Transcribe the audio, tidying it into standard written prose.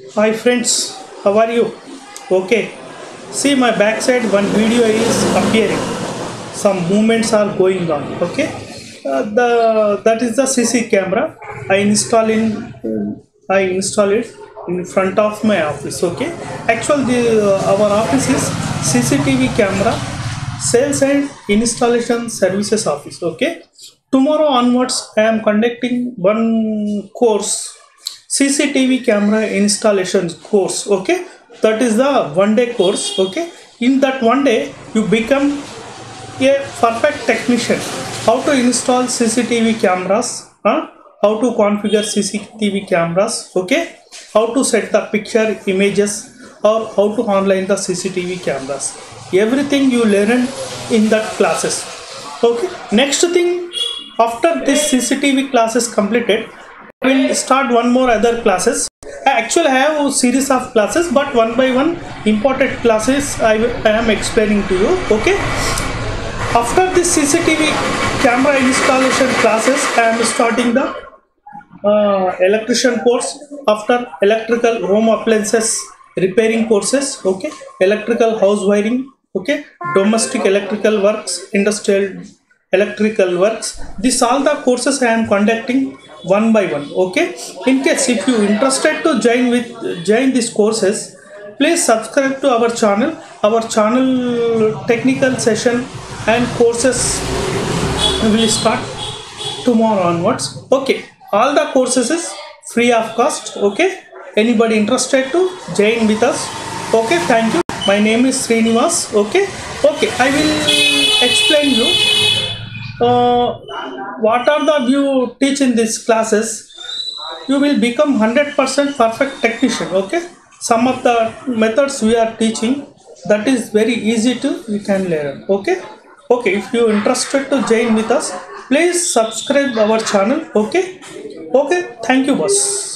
Hi friends, how are you? Okay, see my backside one video is appearing. Some movements are going on. Okay, the that is the CC camera. I install it in front of my office. Okay, actually our office is CCTV camera sales and installation services office. Okay, tomorrow onwards I am conducting one course, CCTV camera installation course. Okay, that is the one day course. Okay, in that one day you become a perfect technician. How to install CCTV cameras, how to configure CCTV cameras, okay, how to set the picture images, or how to online the CCTV cameras. Everything you learn in that classes. Okay, next thing, after this CCTV classes completed, I will start one more other classes. I actually have a series of classes, but one by one important classes I am explaining to you. Okay, after this CCTV camera installation classes, I am starting the electrician course. After electrical home appliances repairing courses, okay, electrical house wiring, okay, domestic electrical works, industrial electrical works. These all the courses I am conducting one by one. Okay, in case if you interested to join these courses, please subscribe to our channel. Our channel technical session and courses will start tomorrow onwards. Okay, all the courses is free of cost. Okay, anybody interested to join with us? Okay, thank you. My name is Srinivas. Okay, okay, I will explain you what are the you teach in these classes. You will become 100% perfect technician. Okay, some of the methods we are teaching, that is very easy to you can learn. Okay, okay, if you interested to join with us, please subscribe our channel. Okay, okay, thank you boss.